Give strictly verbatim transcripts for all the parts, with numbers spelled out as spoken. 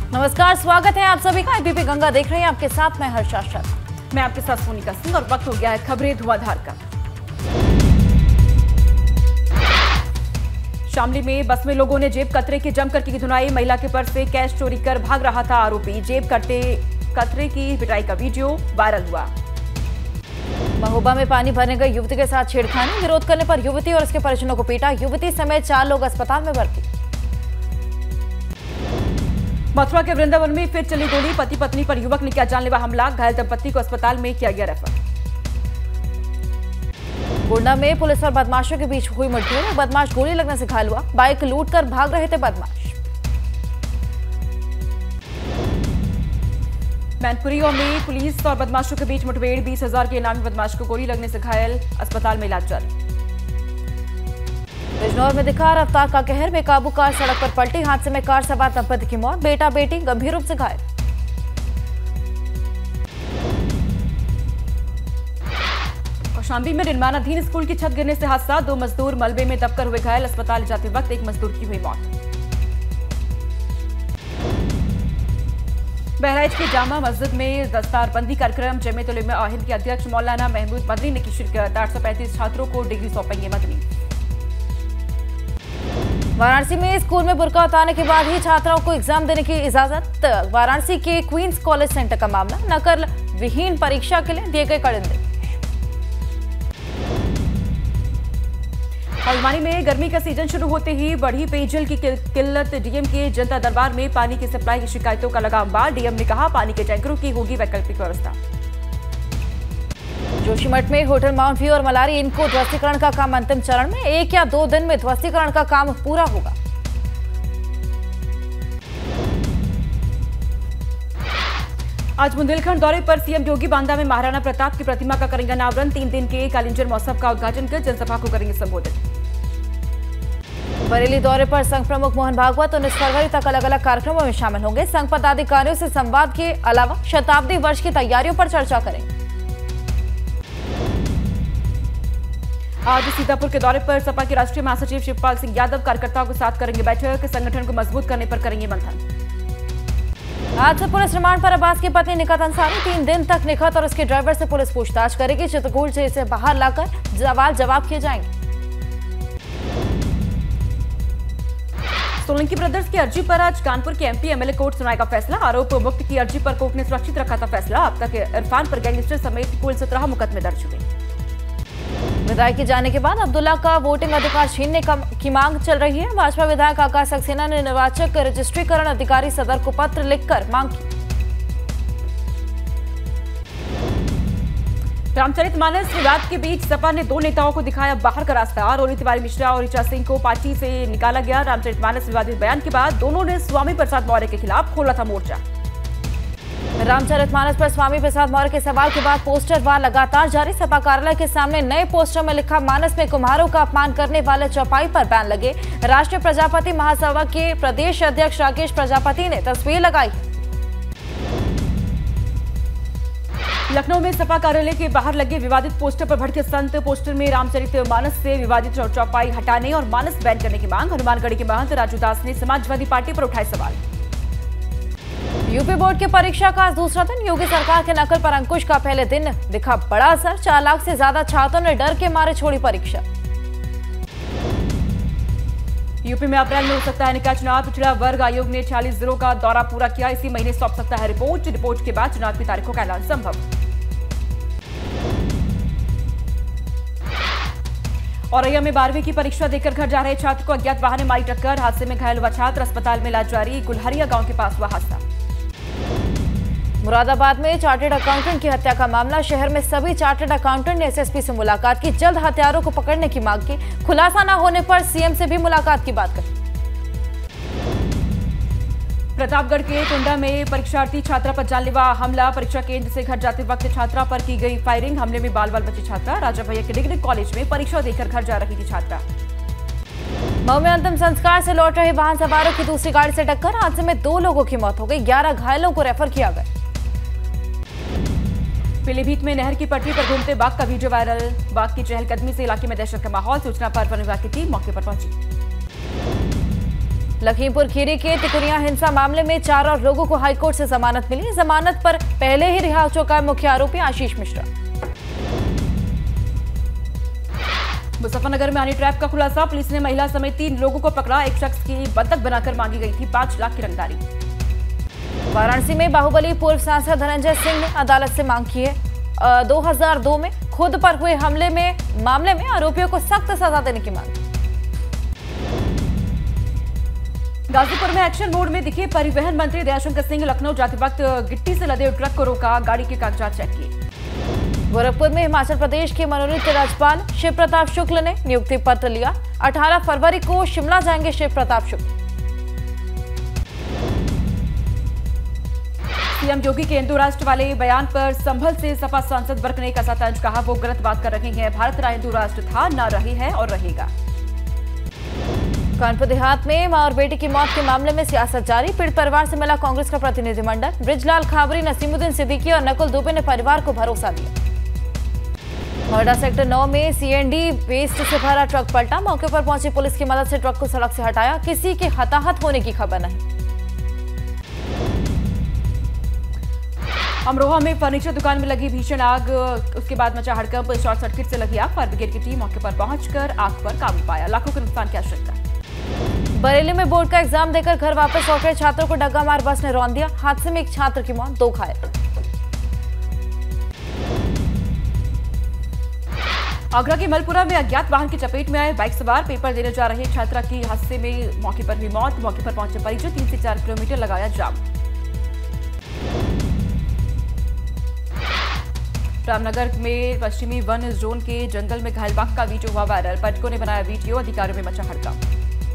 नमस्कार, स्वागत है आप सभी का। एबीपी गंगा देख रहे हैं, आपके साथ मैं हर्षा शर्मा। मैं आपके साथ सोनिका सिंह और वक्त हो गया है खबरें धुआंधार का। शामली में बस में लोगों ने जेब कतरे की जमकर की धुनाई। महिला के पर्स से कैश चोरी कर भाग रहा था आरोपी। जेब कतरे कतरे की पिटाई का वीडियो वायरल हुआ। महोबा में पानी भरने गई युवती के साथ छेड़खानी। विरोध करने पर युवती और उसके परिजनों को पीटा। युवती समेत चार लोग अस्पताल में भर्ती। मथुरा के वृंदावन में फिर चली गोली। पति पत्नी पर युवक ने किया जानलेवा हमला। घायल दंपत्ति को अस्पताल में किया गया रेफर। गोंडा में पुलिस और बदमाशों के बीच हुई मुठभेड़। बदमाश गोली लगने से घायल हुआ। बाइक लूटकर भाग रहे थे बदमाश। मैनपुरी में पुलिस और बदमाशों के बीच मुठभेड़। बीस हजार के इनामी बदमाश को गोली लगने से घायल, अस्पताल में इलाज जारी। बिजनौर में दिखा रफ्तार का कहर। बेकाबू कार सड़क पर पलटी। हादसे में कार सवार दंपति की मौत। बेटा बेटी गंभीर रूप से घायल। कौशाम्बी में निर्माणाधीन स्कूल की छत गिरने से हादसा। दो मजदूर मलबे में दबकर हुए घायल। अस्पताल जाते वक्त एक मजदूर की हुई मौत। बहराइच की जामा मस्जिद में दस्तारबंदी कार्यक्रम। जमीयत उलमा हिंद के अध्यक्ष मौलाना महमूद मदनी ने की शिरकत। आठ सौ पैंतीस छात्रों को डिग्री सौंपेंगे मदनी। वाराणसी में स्कूल में बुर्का उतारने के बाद ही छात्राओं को एग्जाम देने की इजाजत। वाराणसी के क्वींस कॉलेज सेंटर का मामला। नकल विहीन परीक्षा के लिए दिए गए कड़े निर्देश। हल्द्वानी में गर्मी का सीजन शुरू होते ही बढ़ी पेयजल की किल्लत। डीएम के जनता दरबार में पानी की सप्लाई की शिकायतों का लगा अंबार। डीएम ने कहा पानी के टैंकरों की होगी वैकल्पिक व्यवस्था। जोशीमठ में होटल माउंट व्यू और मलारी इनको ध्वस्तीकरण का काम अंतिम चरण में। एक या दो दिन में ध्वस्तीकरण का काम पूरा होगा। आज बुंदेलखंड दौरे पर सीएम योगी बांदा में महाराणा प्रताप की प्रतिमा का करेंगे अनावरण। तीन दिन के कालिंजर महोत्सव का उद्घाटन कर जनसभा को करेंगे संबोधित। बरेली दौरे पर संघ प्रमुख मोहन भागवत उन्नीस फरवरी तक अलग अलग कार्यक्रमों में शामिल होंगे। संघ पदाधिकारियों से संवाद के अलावा शताब्दी वर्ष की तैयारियों पर चर्चा करेंगे। आज सीतापुर के दौरे पर सपा के राष्ट्रीय महासचिव शिवपाल सिंह यादव कार्यकर्ताओं के साथ करेंगे बैठक। संगठन को मजबूत करने पर करेंगे मंथन। आज से पुलिस रिमांड पर अब्बास की पत्नी निखत अंसारी। तीन दिन तक निखत और उसके ड्राइवर से पुलिस पूछताछ करेगी। चित्रकूट से इसे बाहर लाकर सवाल जवाब किए जाएंगे। सोलंकी ब्रदर्स की अर्जी पर आज कानपुर के एमपी एमएलए कोर्ट सुनाएगा फैसला। आरोप मुक्त की अर्जी पर कोर्ट ने सुरक्षित रखा था फैसला। अब तक इरफान पर गैंगस्टर समेत कुल सत्रह मुकदमे दर्ज हुए। विधायक जाने के बाद अब्दुल्ला का वोटिंग अधिकार छीनने की मांग चल रही है। भाजपा विधायक आकाश सक्सेना ने निर्वाचक रजिस्ट्रीकरण अधिकारी सदर को पत्र लिखकर मांग की। रामचरितमानस विवाद के बीच सपा ने दो नेताओं को दिखाया बाहर का रास्ता। रोली तिवारी मिश्रा और ऋचा सिंह को पार्टी से निकाला गया। रामचरितमानस विवादित बयान के बाद दोनों ने स्वामी प्रसाद मौर्य के खिलाफ खोला था मोर्चा। रामचरितमानस पर स्वामी प्रसाद मौर्य के सवाल के बाद पोस्टर वार लगातार जारी। सपा कार्यालय के सामने नए पोस्टर में लिखा मानस में कुम्हारों का अपमान करने वाले चौपाई पर बैन लगे। राष्ट्रीय प्रजापति महासभा के प्रदेश अध्यक्ष राकेश प्रजापति ने तस्वीर लगाई। लखनऊ में सपा कार्यालय के बाहर लगे विवादित पोस्टर पर भड़के संत। पोस्टर में रामचरितमानस से विवादित चौपाई हटाने और मानस बैन करने की मांग। हनुमानगढ़ी के महंत राजू दास ने समाजवादी पार्टी पर उठाए सवाल। यूपी बोर्ड की परीक्षा का आज दूसरा दिन। योगी सरकार के नकल पर अंकुश का पहले दिन दिखा बड़ा असर। चार लाख से ज्यादा छात्रों ने डर के मारे छोड़ी परीक्षा। यूपी में अप्रैल में हो सकता है निकाय चुनाव। पिछड़ा वर्ग आयोग ने छियालीस जिलों का दौरा पूरा किया। इसी महीने सौंप सकता है रिपोर्ट। रिपोर्ट के बाद चुनाव की तारीखों का ऐलान संभव। औरैया में बारहवीं की परीक्षा देकर घर जा रहे छात्र को अज्ञात वाहन ने मारी टक्कर। हादसे में घायल हुआ छात्र, अस्पताल में इलाज जारी। गुलहरिया गांव के पास हुआ हादसा। मुरादाबाद में चार्टर्ड अकाउंटेंट की हत्या का मामला। शहर में सभी चार्टर्ड अकाउंटेंट ने एसएसपी से मुलाकात की। जल्द हत्यारों को पकड़ने की मांग की। खुलासा न होने पर सीएम से भी मुलाकात की बात कही। प्रतापगढ़ के कुंडा में परीक्षार्थी छात्रा पर जानलेवा हमला। परीक्षा केंद्र से घर जाते वक्त छात्रा पर की गई फायरिंग। हमले में बाल बाल बची छात्रा। राजा भैया के डिग्री कॉलेज में परीक्षा देकर घर जा रही थी छात्रा। मऊ में अंतिम संस्कार से लौट रहे वाहन सवारों की दूसरी गाड़ी से टक्कर। हादसे में दो लोगों की मौत हो गई। ग्यारह घायलों को रेफर किया गया। पीलीभीत में नहर की पटरी पर घूमते बाघ का वीडियो वायरल। बाघ की चहलकदमी से इलाके में दहशत का माहौल। सूचना पर वन विभाग की टीम मौके पर पहुंची। लखीमपुर खीरी के तिकुरिया हिंसा मामले में चार और लोगों को हाईकोर्ट से जमानत मिली। जमानत पर पहले ही रिहा हो चुका है मुख्य आरोपी आशीष मिश्रा। मुजफ्फरनगर में हनी ट्रैप का खुलासा, पुलिस ने महिला समेत तीन लोगों को पकड़ा। एक शख्स की बंधक बनाकर मांगी गई थी पांच लाख की रंगदारी। वाराणसी में बाहुबली पूर्व सांसद धनंजय सिंह ने अदालत से मांग की है दो हज़ार दो में खुद पर हुए हमले में मामले में आरोपियों को सख्त सजा देने की मांग। गाजीपुर में एक्शन मोड में दिखे परिवहन मंत्री दयाशंकर सिंह, लखनऊ जाते वक्त गिट्टी से लदे ट्रक को रोका, गाड़ी के कागजात चेक किए। गोरखपुर में हिमाचल प्रदेश के मनोनीत राज्यपाल शिव प्रताप शुक्ल ने नियुक्ति पत्र लिया। अठारह फरवरी को शिमला जाएंगे शिव प्रताप शुक्ल। सीएम योगी के हिंदू राष्ट्र वाले बयान पर संभल से सपा सांसद वर्ग ने कसा तंज, कहा वो गलत बात कर रहे हैं। भारत हिंदू राष्ट्र था, ना रही है और रहेगा। कानपुर देहात में मां और बेटी की मौत के मामले में सियासत जारी। पीड़ित परिवार से मिला कांग्रेस का प्रतिनिधिमंडल। ब्रिजलाल खाबरी, नसीमुद्दीन सिद्दीकी और नकुल दुबे ने परिवार को भरोसा दिया। नोएडा सेक्टर नौ में सीएनडी वेस्ट से भरा ट्रक पलटा। मौके पर पहुंची पुलिस की मदद से ट्रक को सड़क से हटाया। किसी के हताहत होने की खबर नहीं। अमरोहा में फर्नीचर दुकान में लगी भीषण आग, उसके बाद मचा हड़कंप। शॉर्ट सर्किट से लगी आग। फायर ब्रिगेड की टीम मौके पर पहुंचकर आग पर काबू पाया। लाखों के नुकसान की आशंका। बरेली में बोर्ड का एग्जाम देकर घर वापस लौट रहे छात्रों को डग्गा मार बस ने रौंद दिया। हादसे में एक छात्र की मौत, दो घायल। आगरा के मलपुरा में अज्ञात वाहन की चपेट में आए बाइक सवार, पेपर देने जा रहे छात्रा की हादसे में मौके पर हुई मौत। मौके पर पहुंचे परिजन, तीन से चार किलोमीटर लगाया जाम। रामनगर में पश्चिमी वन जोन के जंगल में घायल बाघ का वीडियो हुआ वायरल। पर्यटकों ने बनाया वीडियो, अधिकारियों में मचा हड़कंप।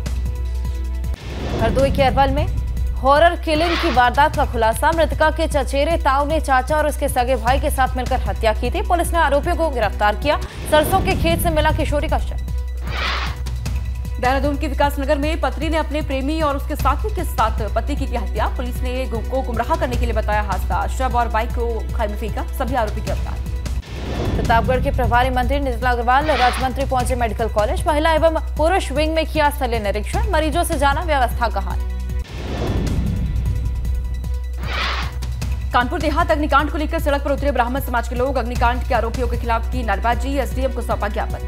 हरदोई के अरवल में हॉरर किलिंग की वारदात का खुलासा। मृतका के चचेरे ताऊ ने चाचा और उसके सगे भाई के साथ मिलकर हत्या की थी। पुलिस ने आरोपियों को गिरफ्तार किया। सरसों के खेत से मिला किशोरी का शव। देहरादून के विकासनगर में पत्नी ने अपने प्रेमी और उसके साथी के साथ पति की की हत्या। पुलिस ने को गुमराह करने के लिए बताया हादसा। शव और बाइक को खाई में फेंका। सभी आरोपी गिरफ्तार। प्रतापगढ़ के प्रभारी मंत्री नितिन अग्रवाल राज्य मंत्री पहुंचे मेडिकल कॉलेज। महिला एवं पुरुष विंग में किया स्थलीय निरीक्षण। मरीजों से जाना व्यवस्था का हाल। कानपुर देहात अग्निकांड को लेकर सड़क पर उतरे ब्राह्मण समाज के लोग। अग्निकांड के आरोपियों के खिलाफ की नारेबाजी। एसडीएम को सौंपा ज्ञापन।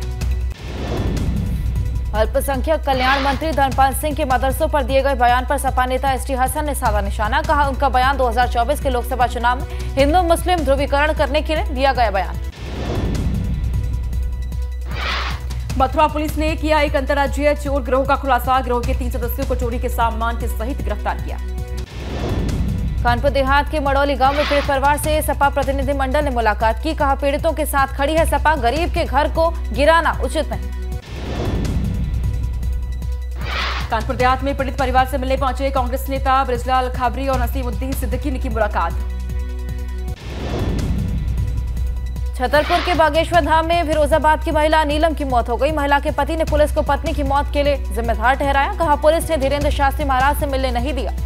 अल्पसंख्यक कल्याण मंत्री धर्मपाल सिंह के मदरसों पर दिए गए बयान पर सपा नेता एसटी हसन ने साधा निशाना। कहा उनका बयान दो हज़ार चौबीस के लोकसभा चुनाव में हिंदू मुस्लिम ध्रुवीकरण करने के लिए दिया गया बयान। मथुरा पुलिस ने किया एक अंतर्राज्यीय चोर गिरोह का खुलासा। गिरोह के तीन सदस्यों को चोरी के सामान के सहित गिरफ्तार किया। कानपुर देहात के मड़ौली गांव में पीड़ित परिवार से सपा प्रतिनिधि मंडल ने मुलाकात की। कहा पीड़ितों के साथ खड़ी है सपा, गरीब के घर को गिराना उचित नहीं। कानपुर देहात में पीड़ित परिवार से मिलने पहुंचे कांग्रेस नेता ब्रिजलाल खाबरी और नसीमुद्दीन सिद्दीकी ने की मुलाकात। छतरपुर के बागेश्वर धाम में फिरोजाबाद की महिला नीलम की मौत हो गई। महिला के पति ने पुलिस को पत्नी की मौत के लिए जिम्मेदार ठहराया। कहा पुलिस ने धीरेन्द्र शास्त्री महाराज से मिलने नहीं दिया।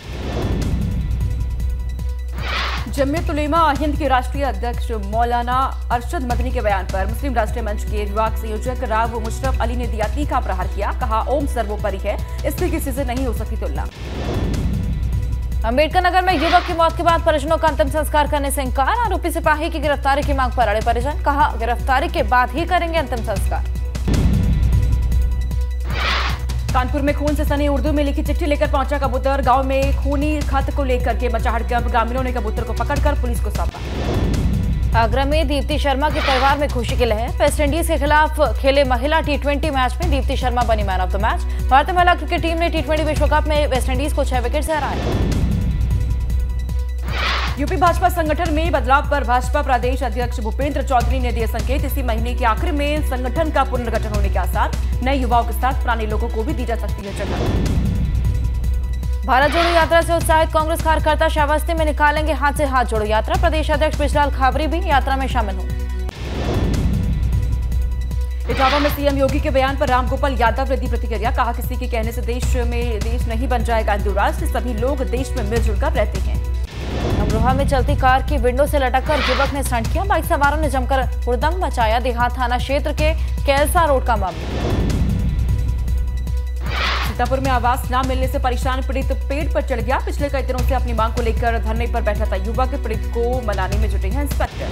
जमीयत उलेमा हिंद के राष्ट्रीय अध्यक्ष मौलाना अरशद मदनी के बयान पर मुस्लिम राष्ट्रीय मंच के विभाग संयोजक राव मुशरफ अली ने दिया तीखा प्रहार किया। कहा ओम सर्वोपरि है, इससे किसी से नहीं हो सकती तुलना। अम्बेडकर नगर में युवक की मौत के बाद परिजनों का अंतिम संस्कार करने से इंकार। आरोपी सिपाही की गिरफ्तारी की मांग पर अड़े परिजन। कहा गिरफ्तारी के बाद ही करेंगे अंतिम संस्कार। कानपुर में खून से सनी उर्दू में लिखी चिट्ठी लेकर पहुंचा कबूतर। गांव में खूनी खत को लेकर के मचा हड़कंप। ग्रामीणों ने कबूतर को पकड़कर पुलिस को सौंपा। आगरा में दीप्ति शर्मा के परिवार में खुशी की लहर। वेस्टइंडीज के खिलाफ खेले महिला टी ट्वेंटी मैच में दीप्ति शर्मा बनी मैन ऑफ द मैच। भारतीय महिला क्रिकेट टीम ने टी ट्वेंटी विश्व कप में वेस्टइंडीज को छह विकेट से हराया। यूपी भाजपा संगठन में बदलाव पर भाजपा प्रदेश अध्यक्ष भूपेंद्र चौधरी ने दिए संकेत। इसी महीने के आखिर में संगठन का पुनर्गठन होने के आसार। नए युवाओं के साथ पुराने लोगों को भी दी जा सकती है जगह। भारत जोड़ो यात्रा से उत्साहित कांग्रेस कार्यकर्ता श्रावस्ती में निकालेंगे हाथ से हाथ जोड़ो यात्रा। प्रदेश अध्यक्ष ब्रिजलाल खाबरी भी यात्रा में शामिल होंगे। इटावा में सीएम योगी के बयान पर रामगोपाल यादव ने दी प्रतिक्रिया। कहा किसी के कहने से देश में देश नहीं बन जाएगा हिंदू राष्ट्र। सभी लोग देश में मिलजुल कर रहते हैं। अमरोहा में चलती कार की विंडो से लटककर युवक ने स्टंट किया। बाइक सवारों ने जमकर हुड़दंग मचाया। देहात थाना क्षेत्र के कैलसा रोड का मामला। सीतापुर में आवास न मिलने से परेशान पीड़ित पेड़ पर चढ़ गया। पिछले कई दिनों से अपनी मांग को लेकर धरने पर बैठा था युवक। पीड़ित को मनाने में जुटे हैं इंस्पेक्टर।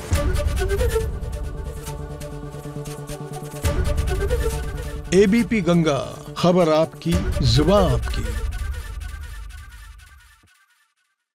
एबीपी गंगा, खबर आपकी, जुबान आपकी।